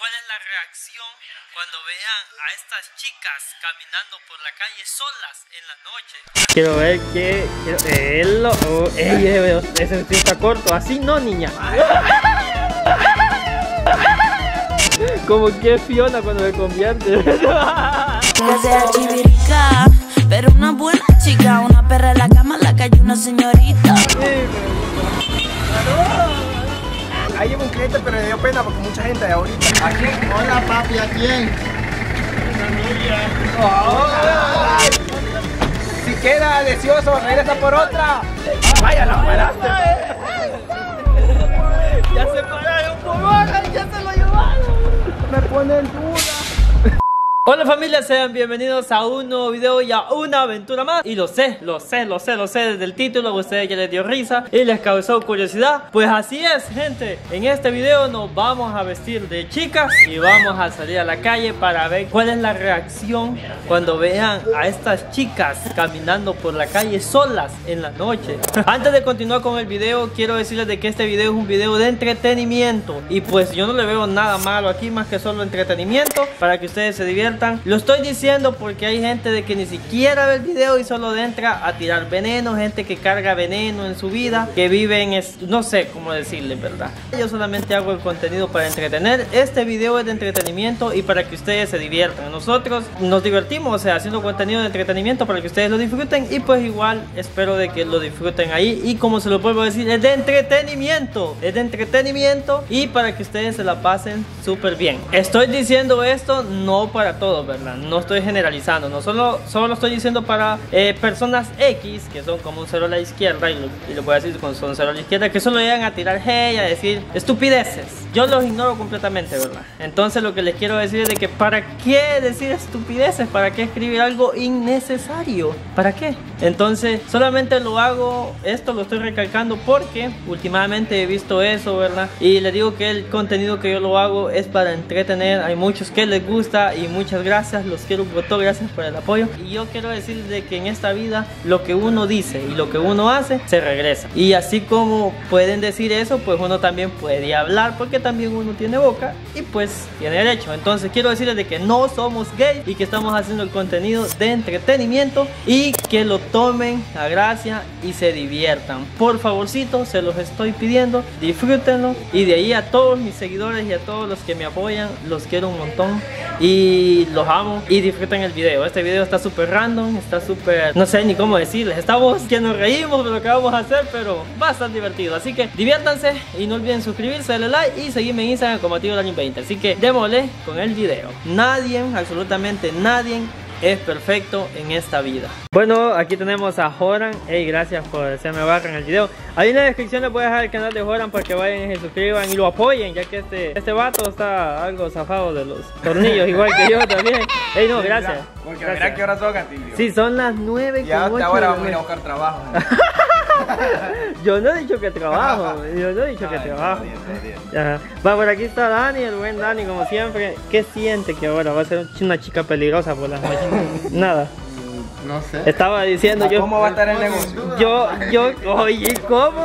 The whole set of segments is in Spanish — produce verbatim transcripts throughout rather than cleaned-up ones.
cuál es la reacción cuando vean a estas chicas caminando por la calle solas en la noche. Quiero ver que... Quiero... Oh, ey, ese vestido está corto. Así no, niña. Como que Fiona cuando me convierte. Que sea chivirica, pero una buena chica. Una perra en la cama, en la calle una señorita. Ahí llevo un cliente, pero le dio pena porque mucha gente de ahorita. ¿A quién? Hola papi, ¿a quién? Oh, si queda deseoso, regresa por otra. Vaya, la paraste. Ya se pararon por ahora, ya se lo llevaron. Me pone en duda. Hola familia, sean bienvenidos a un nuevo video y a una aventura más. Y lo sé, lo sé, lo sé, lo sé desde el título. A ustedes ya les dio risa y les causó curiosidad. Pues así es, gente. En este video nos vamos a vestir de chicas y vamos a salir a la calle para ver cuál es la reacción cuando vean a estas chicas caminando por la calle solas en la noche. Antes de continuar con el video, quiero decirles de que este video es un video de entretenimiento. Y pues yo no le veo nada malo aquí más que solo entretenimiento para que ustedes se diviertan. Lo estoy diciendo porque hay gente de que ni siquiera ve el video y solo entra a tirar veneno, gente que carga veneno en su vida, que vive en, es, no sé cómo decirle, ¿verdad? Yo solamente hago el contenido para entretener. Este video es de entretenimiento y para que ustedes se diviertan. Nosotros nos divertimos, o sea, haciendo contenido de entretenimiento para que ustedes lo disfruten. Y pues igual espero de que lo disfruten ahí. Y como se lo vuelvo a decir, es de entretenimiento, es de entretenimiento y para que ustedes se la pasen súper bien. Estoy diciendo esto no para todos, ¿verdad? No estoy generalizando, no solo, solo lo estoy diciendo para eh, personas X que son como un cero a la izquierda, y lo, y lo voy a decir con son cero a la izquierda, que solo llegan a tirar hey, a decir estupideces. Yo los ignoro completamente, ¿verdad? Entonces lo que les quiero decir es de que ¿para qué decir estupideces? ¿Para qué escribir algo innecesario? ¿Para qué? Entonces solamente lo hago, esto lo estoy recalcando porque últimamente he visto eso, ¿verdad? Y les digo que el contenido que yo lo hago es para entretener. Hay muchos que les gusta y muchas gracias, los quiero un montón, gracias por el apoyo. Y yo quiero decir de que en esta vida lo que uno dice y lo que uno hace se regresa. Y así como pueden decir eso, pues uno también puede hablar porque también uno tiene boca y pues tiene derecho. Entonces quiero decirles de que no somos gays y que estamos haciendo el contenido de entretenimiento y que lo tomen a gracia y se diviertan. Por favorcito, se los estoy pidiendo, disfrútenlo. Y de ahí a todos mis seguidores y a todos los que me apoyan, los quiero un montón y los amo y disfruten el video. Este video está súper random, está súper, no sé ni cómo decirles, estamos que nos reímos de lo que vamos a hacer, pero va a estar divertido. Así que diviértanse y no olviden suscribirse, darle like y seguirme en Instagram como Tío Dani veinte. Así que démosle con el video. Nadie, absolutamente nadie es perfecto en esta vida. Bueno, aquí tenemos a Joran. Hey, gracias por hacerme barra en el video. Ahí en la descripción les voy a dejar el canal de Joran para que vayan y se suscriban y lo apoyen, ya que este, este vato está algo zafado de los tornillos, igual que yo también. Hey, no, gracias. Porque gracias. mira qué horas son, Gatillo. Sí, son las nueve y hasta ahora vamos a ir a buscar trabajo. Yo no he dicho que trabajo, yo no he dicho que trabajo. Ajá. Va, por aquí está Dani, el buen Dani, como siempre. ¿Qué siente que ahora va a ser una chica peligrosa por las noches? Nada. No sé. Estaba diciendo yo. ¿Cómo va a estar el negocio? Yo, yo, oye, ¿cómo?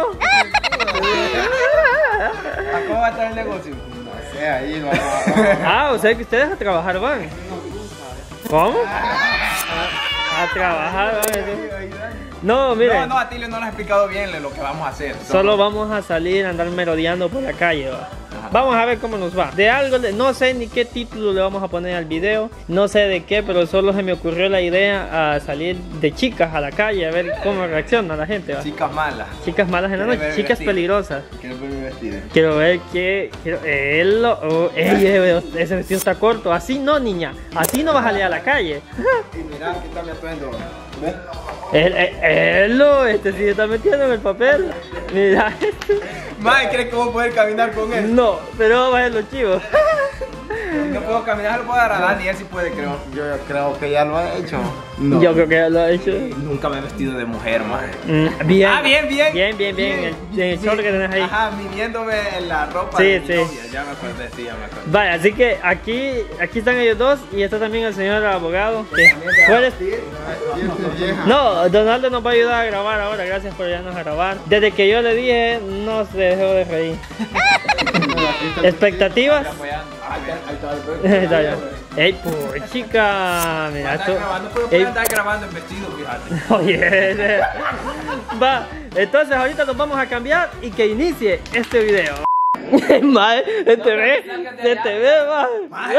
¿A cómo va a estar el negocio? No sé, ahí vamos. Ah, o sea que ustedes a trabajar van. ¿Cómo? A, a trabajar van. No, miren. No, no, a Tilio no nos ha explicado bien lo que vamos a hacer. Solo vamos a salir a andar merodeando por la calle, va. Vamos a ver cómo nos va. De algo, de, no sé ni qué título le vamos a poner al video. No sé de qué, pero solo se me ocurrió la idea a salir de chicas a la calle. A ver cómo reacciona la gente, va. Chicas malas. Chicas malas en la noche, chicas peligrosas. Quiero ver mi vestido. Quiero ver que... Quiero, él, oh, ey, ese vestido está corto. Así no, niña. Así no vas a salir a la calle. Y mira, aquí está mi atuendo. ¿Ves? Él, él, él, no, este sí se está metiendo en el papel. Mira esto. Mae, ¿crees que voy a poder caminar con él? No, pero vamos a ver los chivos. Si no puedo caminar, lo puedo dar a Dani, él sí puede, creo. Yo creo que ya lo ha hecho. No. Yo creo que ya lo ha hecho. Nunca me he vestido de mujer, mae. Mm, bien. Ah, bien, bien. Bien, bien, bien. bien. El, el short que tenés ahí. Ajá, viniéndome en la ropa Sí, de mi sí. novia. Ya me acordé, sí, ya me acordé. Vale, así que aquí, aquí están ellos dos y está también el señor abogado. Que puedes... No, Donaldo nos va a ayudar a grabar ahora. Gracias por ayudarnos a grabar. Desde que yo le dije, no se dejó de reír. ¿Expectativas? Ahí está el Ey, pues chica, mira esto. grabando, pero puede andar grabando en vestido, fíjate. Oye, va, entonces ahorita nos vamos a cambiar y que inicie este video. Mae, se te ve, se te ve, mae.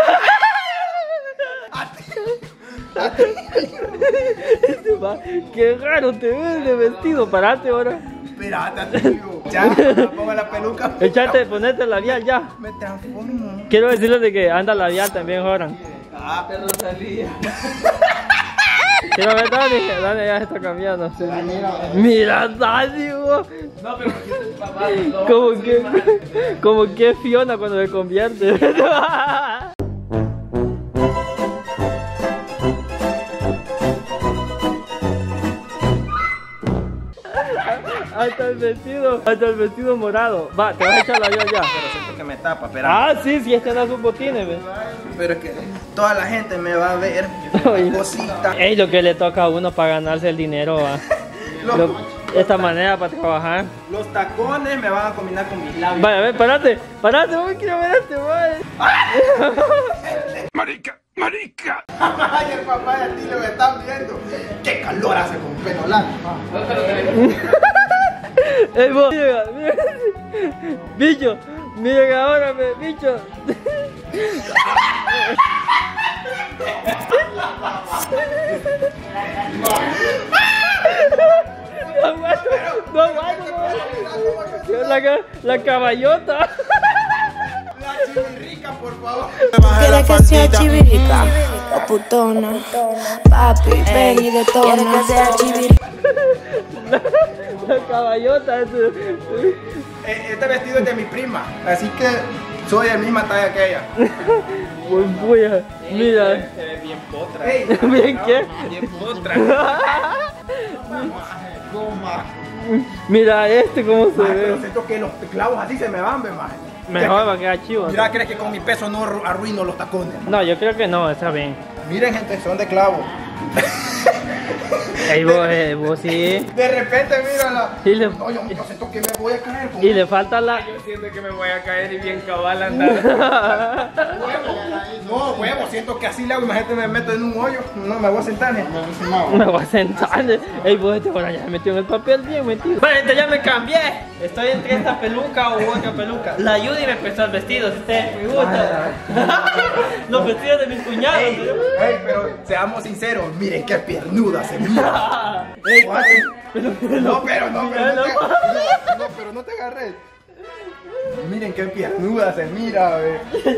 Qué raro te ves de vestido, parate ahora. Espérate, tío. Ya, me pongo la peluca. Echate, ponete el labial ya. Me transformo. Quiero decirles de que anda labial también, Joran. Ah, pero salía. Quiero ver Dani, Dani ya está cambiando. Mira, Dani, vos. No, pero papá, Como que, como que Fiona cuando se convierte. Hasta el vestido, hasta el vestido morado. Va, te vas a echar la ya. Pero siento que me tapa, espera. Ah, sí, sí, este no sus botines, ve. Pero es que toda la gente me va a ver. Oye. Cosita. Ey, lo que le toca a uno para ganarse el dinero, va. Los, Lo- esta manera para trabajar. los tacones me van a combinar con mis labios. Vaya, a ver, parate, parate, no me quiero ver este, vaya. Marica, marica. Ay, el papá y el tío me están viendo. Qué calor hace con pelo largo. Ey, vos, mira, mira. Bicho, miren ahora, me, bicho. No aguanto, no aguanto, no. La, ca- la caballota. La chivirica, por favor. ¿Quieres que sea chivirica o putona? Papi, ven y detona. ¿Quieres que sea chivirica? La caballota. Este, Eh, Este vestido es de mi prima, así que soy de misma talla que ella. buen puya. Mira. Se ve bien potra. ¿Bien qué? Bien potra. Mira este cómo se Ay, pero ve. siento que los clavos así se me van, ve, maje. Mejor va a quedar chivo. Mira, ¿crees que con mi peso no arru- arruino los tacones? No, yo creo que no, está bien. Miren, gente, son de clavo. Ey, vos, eh, vos sí. De repente, mírala. Y le, No, yo, yo siento que me voy a caer. Con y le falta la. Yo siento que me voy a caer y bien cabal andar. No, huevo, siento que así le hago. Imagínate, me meto en un hoyo. No, me voy a sentar. ¿eh? Me voy a sentar. Ey, vos, este ahora ya se metió en el papel bien metido. Bueno, entonces ya me cambié. Estoy entre esta peluca o otra peluca. La Judy me prestó el vestido, si ustedes me gusta. Los vestidos de mis cuñados. Ey, ey, pero seamos sinceros. Miren qué piernuda se mira. Ey, No, pero no, pero no, te, no. no, pero no te agarres. Miren qué piernuda se mira, ve.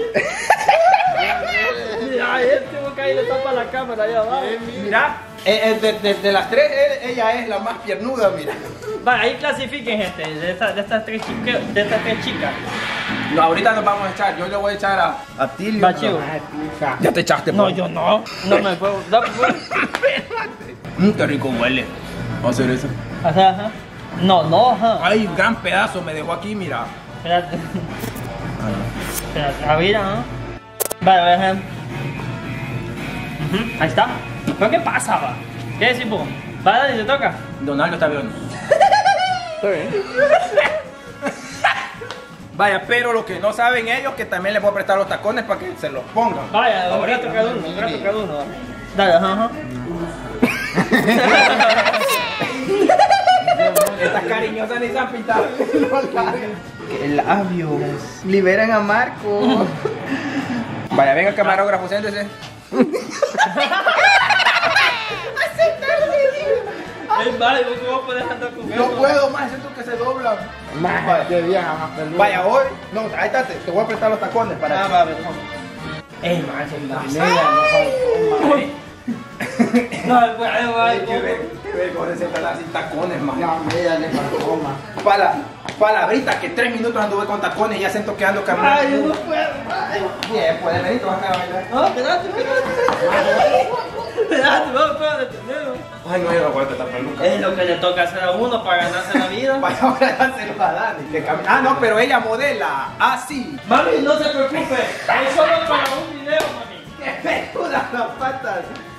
Mira, este boca ahí le tapa la cámara allá abajo. Mira, eh, eh, de, de- de las tres, eh, ella es la más piernuda, mira. Vale, ahí clasifiquen, gente, de, esta- de estas tres chicas, de estas tres chicas. No, ahorita nos vamos a echar. Yo le voy a echar a, a Tilio. Va, chivo. Ya te echaste, No, pues. yo no. No me puedo. No, pues. Mmm, qué rico huele. Vamos a hacer eso. Ajá, ajá. No, no, ajá. Ay, un gran pedazo me dejó aquí, mira. Espérate. Espérate, a ver, ajá. Vale, vale, ajá. Ujú, ahí está. ¿Pero qué pasa, va? ¿Qué decís, vos? Va, Dani, te toca. Donaldo está viendo. Está bien. Vaya, pero lo que no saben ellos que también les voy a prestar los tacones para que se los pongan. Vaya, un rato cada uno, un rato cada uno. Dale, ajá, ajá. Estas cariñosas ni se han pintado. ¡Qué labios! Liberen a Marco. Vaya, venga el camarógrafo, siéntese. Ey, vale, vos cómo puedes andar con No eso? puedo más, siento que se doblan. Vaya, hoy. No, ahí está, te, te voy a prestar los tacones para Ah, que- va, a ver. Ey, man, se está. No, pues, ay, Ay, qué ay, ver, qué vergüenza sentarla sin tacones, man. Para, palabrita que tres minutos anduve con tacones y ya siento que ando Ay, caminando. yo no puedo. Ay, Bien, pues venir, te vas a quedar a bailar. no, espérate, espérate. Espérate, vamos, espérate, primero. Ay, no, yo no aguanto esta peluca. Es lo que le toca hacer a uno para ganarse la vida. Vaya, ahora dárselo a Dani. que cami- Ah, no, pero ella modela así. Mami, no se preocupe. Es solo para un video, mami. ¡Qué peludas las patas!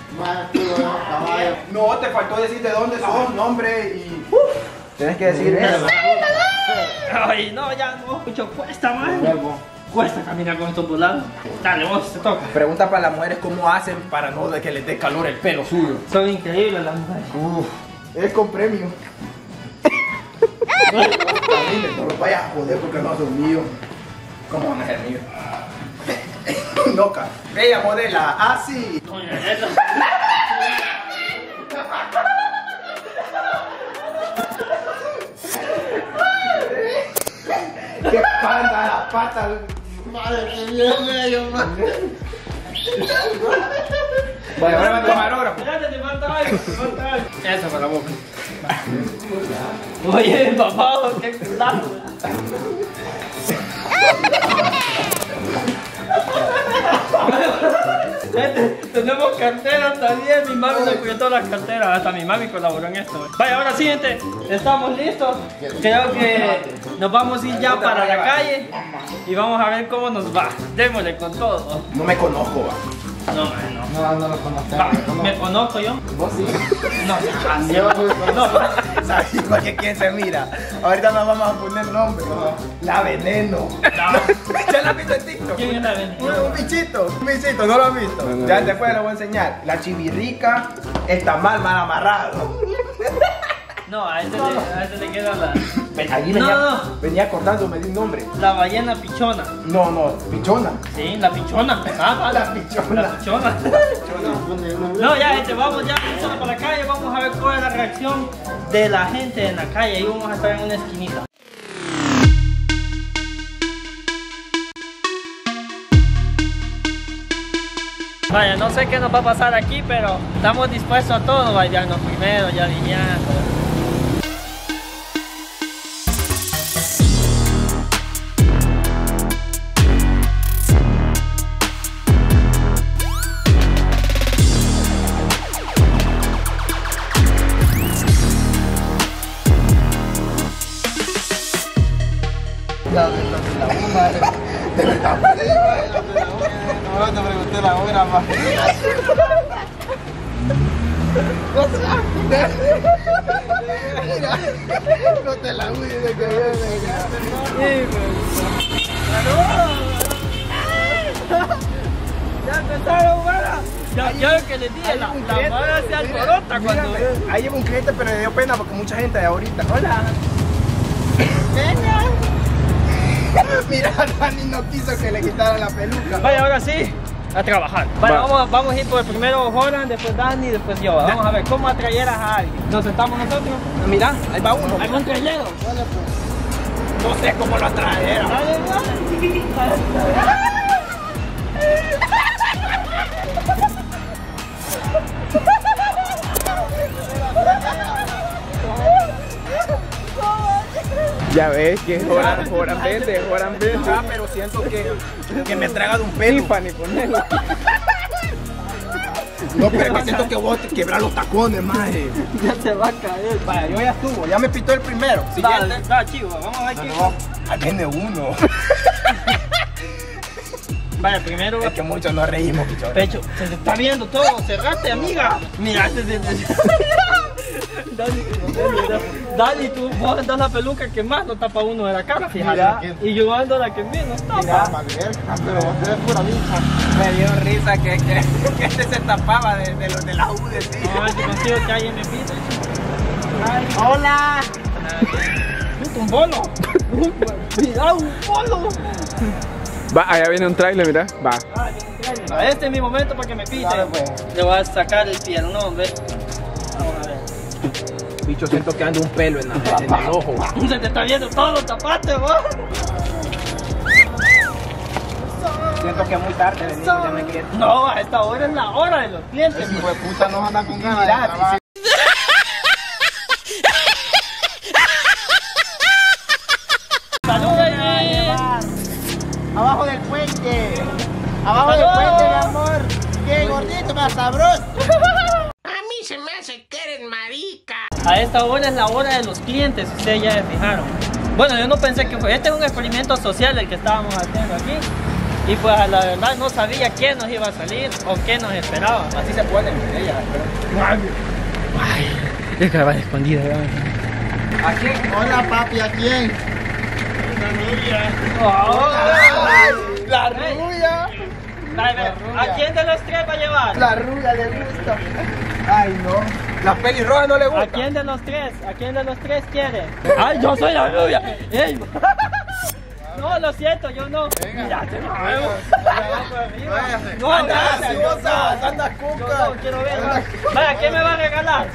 No, te faltó decir de dónde sos, nombre y... Tienes que decir eso. Ay, no, ya no. Mucho cuesta, man. Cuesta caminar con estos volados. Dale, vos, te toca. Pregunta para las mujeres cómo hacen para no de que les dé calor el pelo suyo. Son increíbles las mujeres. Uf, es con premio. No los vayas a joder porque no son míos. ¿Cómo van a ser míos? Loca. Bella modela, así. Oye, eso. ¡Qué panda la pata! Madre que viene yo, madre. Bueno, ahora me camarógrafo. Espérate, te falta algo, te falta algo. Eso para la boca. Oye, papá, qué cuidado. Tenemos carteras también, mi mami nos cuidó todas las carteras, hasta mi mami colaboró en esto. Vaya, ahora sí, gente, estamos listos. Creo que nos vamos a ir ya para la calle y vamos a ver cómo nos va. Démosle con todo. No me conozco, va. No, no. No, no lo conozco. Va, ¿me conozco yo? Vos sí. No, yo no. ¿Sabes para qué quién se mira? Ahorita nos vamos a poner nombre. La Veneno. ¿Ya la has visto en TikTok? ¿Quién es la Veneno? Un, un bichito, un bichito, ¿no lo has visto? No, no, ya no. después lo voy a enseñar. La Chivirrica está mal, mal amarrado. No, a este, le, a este le queda la... Ven, allí No, venía, no. venía acordándome de un nombre. La ballena pichona. No, no, pichona. Sí, la pichona. Ah, La pichona. La pichona. No, ya, gente, vamos ya listos para la calle. Vamos a ver cuál es la reacción de la gente en la calle. Ahí vamos a estar en una esquinita. Vaya, no sé qué nos va a pasar aquí, pero estamos dispuestos a todo. Bailarnos primero, ya alineando. De verdad. No, te pregunté la hora, ma. No te la cuides de que viene. Ya empezaron, buena. Ya, ya lo que les dije, la, la mara se alborota cuando... Mírame, ahí llevo un cliente, pero le dio pena porque mucha gente de ahorita. Hola. Mira, Dani no quiso que le quitaran la peluca. Vaya, ahora sí, a trabajar. Vaya, Va. vamos, vamos a ir por el primero Joran, después Dani, después yo. Vamos a ver cómo atrayeras a alguien. Nos sentamos nosotros. Mira, ahí va uno. Hay un trayero. No sé cómo lo atrajeron. Dale, dale. Ya ves que Joran, Joran vende, Joran vende. Ah, pero siento que, que me traga de un pelo. Tiffany, ponelo. No, pero es que siento que vos te quebras los tacones, maje. Ya se va a caer. Vaya, yo ya estuvo, ya me pitó el primero. Siguiente. Dale, dale, chivo, vamos a ver qué. Ahí viene uno. Vaya, primero Es que muchos nos reímos, pichón. pecho, se te está viendo todo, cerrate, amiga. Mira, se te... Dani, Dani, tú vos andas la peluca que más no tapa uno de la cara, fíjate. Mira. Y yo ando la que menos tapa. Mira, pero vos eres pura bicha. Me dio risa que, que, que este se tapaba de, de los de la U de sí. Ay, te consigo que alguien me pide. Hola. Puta, un bolo. Mira, un bolo. Va, allá viene un trailer, mira. Va. Ah, este es mi momento para que me pite. Dale, pues. Le voy a sacar el piernón, ¿ves? Vamos a ver. Bicho, siento que anda un pelo en, la, en el ojo. Se te está viendo todo, tapate, vos. Siento que muy tarde venimos, ya me quiero. No, a esta hora es la hora de los clientes. Hijo de puta, no anda con ganas de Mira, trabajar. ¡Saluden! Abajo del puente. Abajo del puente, mi amor. Qué gordito, más sabroso. A esta hora es la hora de los clientes, si ustedes ya se fijaron. Bueno, yo no pensé que fue. Este es un experimento social el que estábamos haciendo aquí. Y pues a la verdad no sabía quién nos iba a salir o qué nos esperaba. Así se puede, ella. Ay, es que va escondida. ¿A quién? Hola, papi, ¿a quién? La rubia. ¿A quién de los tres va a llevar? La rubia le gusta. Ay, no. La pelirroja no le gusta. ¿A quién de los tres? ¿A quién de los tres quiere? ¡Ay, yo soy la rubia! ¡Ey! No, lo siento, yo no. Mira, te lo veo. No, anda gracias, yo gaseosa, no. anda Yo cuca. no, quiero ver. Vaya, ¿qué me va a regalar?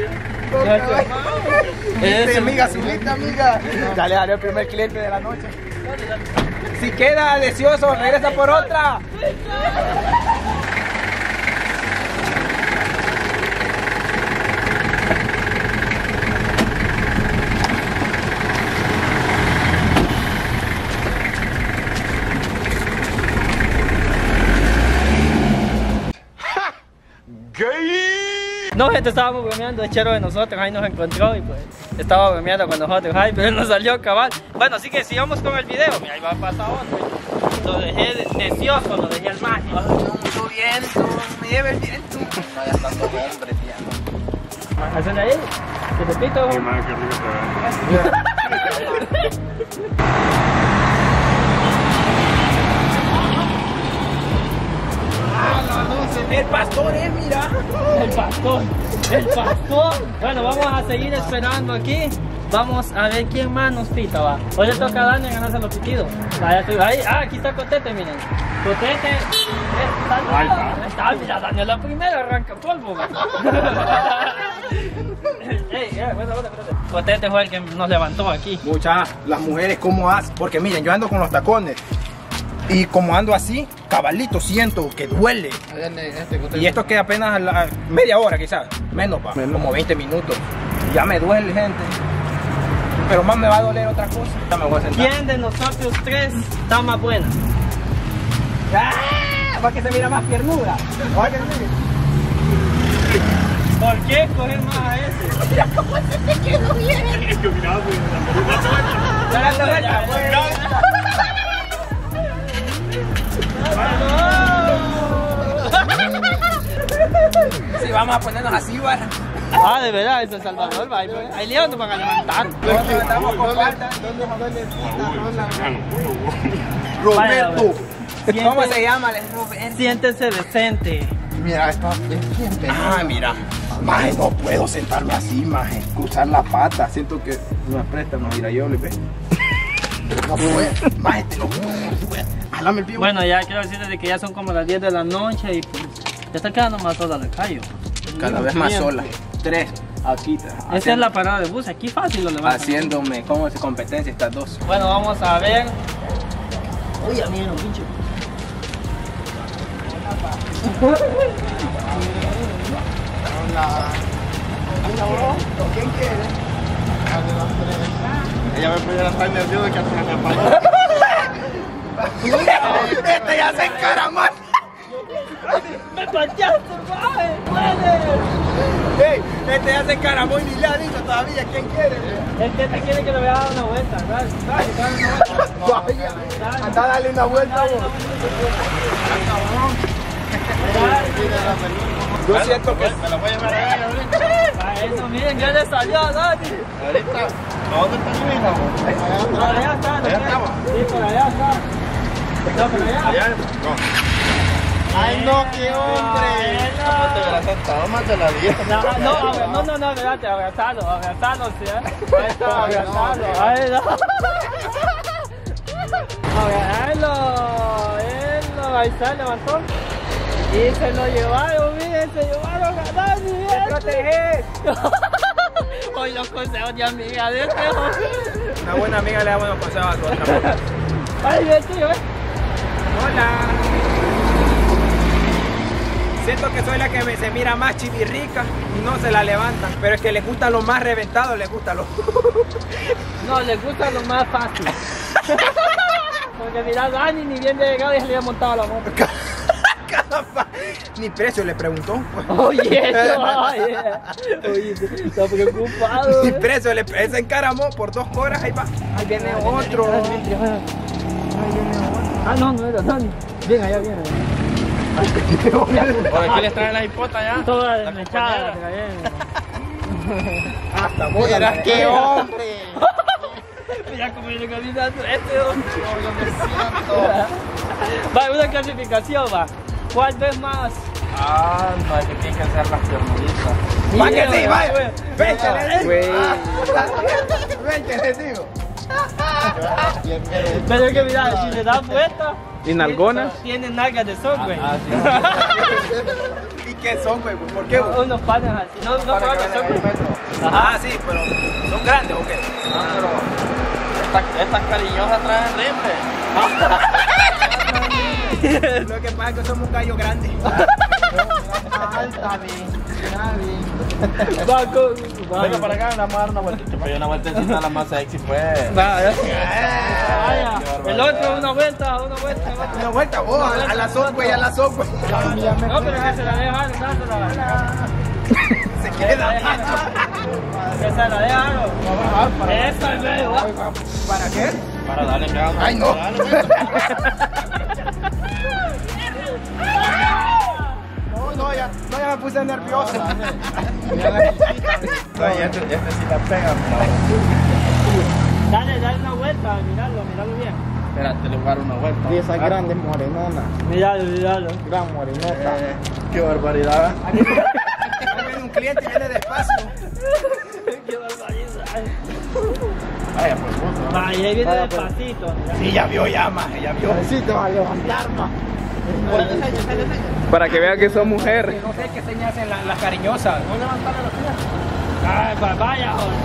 Este, amiga, subiste, amiga. Ya le daré el primer cliente de la noche. Si queda deseoso, regresa por otra. No, gente, estábamos bromeando, el chero de nosotros, ahí nos encontró y pues estaba bromeando con nosotros, ay, pero nos salió cabal. Bueno, así que sigamos con el video, mira, ahí va a pasar otro. Lo dejé de- deseoso, lo dejé al margen. Mucho viento, me lleva el viento. No haya tanto hombre, tía. Hacen ahí, que te pito. El pastor, eh, mira. El pastor, el pastor. Bueno, vamos a seguir esperando aquí. Vamos a ver quién más nos pita, va. Hoy le toca a Dani ganarse los pitidos. Vaya, estoy ahí. Ah, aquí está Cotete, miren. Cotete. Está, ahí está. Mira, Dani es la primera, arranca polvo, va. Ey, eh, bueno, bueno, espérate. Cotete fue el que nos levantó aquí. Muchas, las mujeres, ¿cómo hacen? Porque miren, yo ando con los tacones. Y como ando así, cabalito, siento que duele. Y esto que apenas a la media hora quizás, menos pa, como veinte minutos. Ya me duele, gente. Pero más me va a doler otra cosa. Ya me voy a sentar. ¿Quién de nosotros tres está más buena? ¡Ah! Para que se mira más piernuda. Para que se mire. ¿Por qué escoger más a ese? Mira cómo se te quedó bien. Dale la vuelta, vuelta. Si vamos a ponernos así, ¿vale? Ah, de verdad, eso es Salvador, va. Ahí, ahí León nos van a levantar. Estamos con falta. Vaya, Roberto. Siente- ¿Cómo se llama? Roberto. Siéntese decente. Mira, está bien bien. Ah, mira. Maje, no puedo sentarme así, maje. Cruzar la pata. Siento que no me presta, no mira yo, le ve. No puedo. Maje, te lo juro, no puedo. Jálame el pie. Bueno, ya quiero decirles de que ya son como las diez de la noche y pues ya está quedando más sola la calle. Cada vez más Bien. sola. Tres. Aquí. Esa es la parada de bus, aquí fácil lo levantan. Haciéndome, ¿cómo se competencia estas dos? Bueno, vamos a ver. Uy, a mí no, pinche. ¿Quién quiere? Ella me pudiera estar nerviosa que hasta me apagó. Este ya se encaramó. ¡Me pateaste, madre! ¡Puede! Ey, este ya se encaramó y ni le ha dicho todavía quién quiere. Es que te quiere que le voy a dar una vuelta, dale, dale, dale una vuelta. Vaya, anda a darle una vuelta vos. Yo siento que Me la voy a llevar a ella ahorita. A eso, miren, ya le salió a Dani. Ahorita. ¿A dónde está mi hija? Por allá está, ¿no? Allá estamos. Sí, por allá está. ¿Está por allá? Allá. No. Ay, no, qué hombre. Tómate la santa, tómate la dieta. No, no, abra- no, no, no, espérate, abrazalo, abrazalo, sí, ¿eh? Ahí está, abrazalo, ahí no. Abrazalo, él, ahí está, levantó. Y se lo llevaron, miren, se llevaron a Dani, miren. proteger. Hoy los consejos de amiga de este hombre. Una buena amiga le da buenos consejos a su otra amiga. Ay, bien, tío, ¿eh? Hola. Siento que soy la que me, se mira más chivirrica y no se la levantan. Pero es que les gusta lo más reventado, les gusta lo... No, les gusta lo más fácil. Porque mira, Dani ni bien de llegado y se le había montado la moto. Ni precio le preguntó. Oye, no, oye, oye, está preocupado. Ni ¿eh? precio le él se encaramó por dos horas. Ahí va. Ahí viene otro. Ahí viene otro. Ah, no, no era Dani. Bien, allá viene. ¿Por qué les traen la hipota ya? Toda La desmechada. compañera. Hasta bola. Mira le- qué hombre. Mira cómo viene caminando este hombre. Yo me siento. Va, una clasificación, va. ¿Cuál ves más? Ah, no, es que tienen que ser las piernitas. Va que sí, va. güey. Ven, que le digo. Güey. Ven, que le digo. Pero es que mira, si le das vuelta. ¿Y nalgonas? Tiene nalgas de son, güey. Ah, ¿Y qué son, güey? ¿Por qué, güey? Unos panes así. No, no creo que son, güey. Ah, sí, pero ¿son grandes o qué? Ah, pero estas, estas cariñosas traen rifle. Lo que pasa es que somos gallos grandes. Ah, está bien, está bien. Va con. va. Venga para acá, vamos a dar una vueltita. Pero una vueltecita la más sexy, pues. Va, ya. Qué Vaya. El barbaridad. otro, una vuelta, una vuelta. Una vuelta, vos, a, a la Subway, a la Subway. No, pero que se la deja, dásela. Se queda. Que se la deja. Eso es medio, va. ¿Para qué? Para darle que haga. Ay, no. Dale, pues. No, no, ya, no, ya me puse nervioso. Mira la chiquita. No, y este, este sí la pega, pero. Dale, dale una vuelta, miralo, miralo bien. Espérate, le voy a dar una vuelta. Y esa grande morenona. Miralo, miralo. Gran morenota. Eh, qué barbaridad. Ahí viene un cliente y viene despacio. Qué barbaridad. Vaya, pues puto. Va, y ahí viene Vaya, pues. despacito. Sí, ya vio, ya, más, ya vio. Necesito a levantar más. Para que vea que soy mujer. No sé qué señas hacen las, las cariñosas. No levantarle los pies. Ay, va, vaya, joder.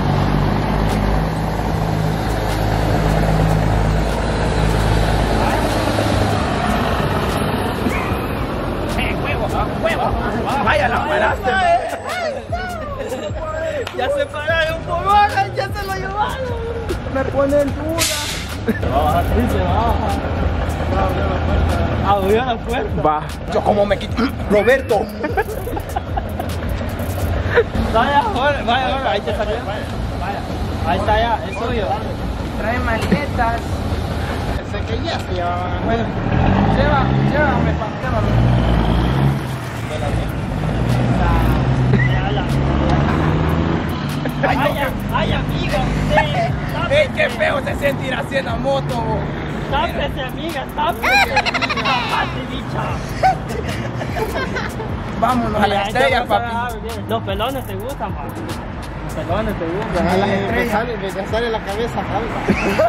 ¡Eh, huevo! ¡Huevo! ¡Vaya, la paraste! Ya se pararon por baja, ya se lo llevaron. Me ponen duda. Sí, se baja. Abrió la puerta. Va. Yo como me quito. Roberto. Vaya, joder, vaya, joder, ahí te salió. Vaya, ahí está ya, es suyo. Trae maletas. Pensé que ya se llevaban a Bueno, lleva, llévame, pa, llévame. Ay, ay, ay, amiga, usted. ¡Ey, qué feo se siente ir así en la moto! Tápese, amiga, tápese. Tápate, bicha. Vámonos a Ay, las ay, estrellas, te vas a papi. dejar bien. Los pelones te gustan, papi. Los pelones te gustan. A las Me estrellas. sale, me sale la cabeza calva.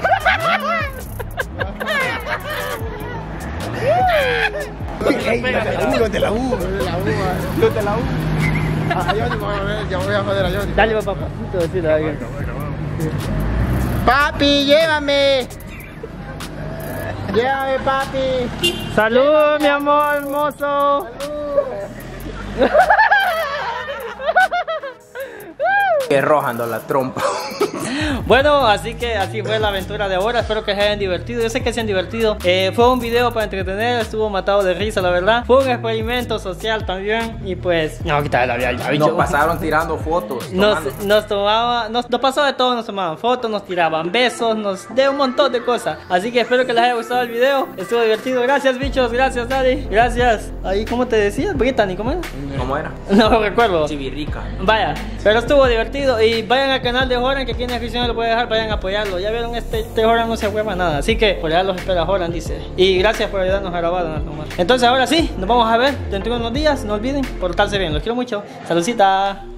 Ey, los de la U, los de la U. Los de la U. A Johnny, voy a ver, ya voy a joder a Johnny. Dale, papá, papito, decirle a alguien. Papi, llévame. Llévame, papi. Salud, mi amor hermoso. Que rojando la trompa. Bueno, así que así fue la aventura de ahora. Espero que se hayan divertido. Yo sé que se han divertido. Eh, fue un video para entretener. Estuvo matado de risa, la verdad. Fue un experimento social también. Y pues, no, quitar la vida. Nos pasaron tirando fotos. Nos, tomando. nos tomaba, nos, nos pasó de todo, nos tomaban fotos, nos tiraban besos, nos de un montón de cosas. Así que espero que les haya gustado el video. Estuvo divertido. Gracias, bichos. Gracias, Daddy. Gracias. Ahí, ¿cómo te decías? Brittany, ¿cómo era? ¿Cómo era? No me recuerdo. Chivirrica. Vaya, pero estuvo divertido. Y vayan al canal de Joran, que aquí en la descripción lo puede dejar. Vayan a apoyarlo. Ya vieron, este, este Joran no se hueva nada. Así que por allá los espera Joran, dice. Y gracias por ayudarnos a grabar. Entonces ahora sí, nos vamos a ver dentro de unos días. No olviden portarse bien. Los quiero mucho. Saludcita.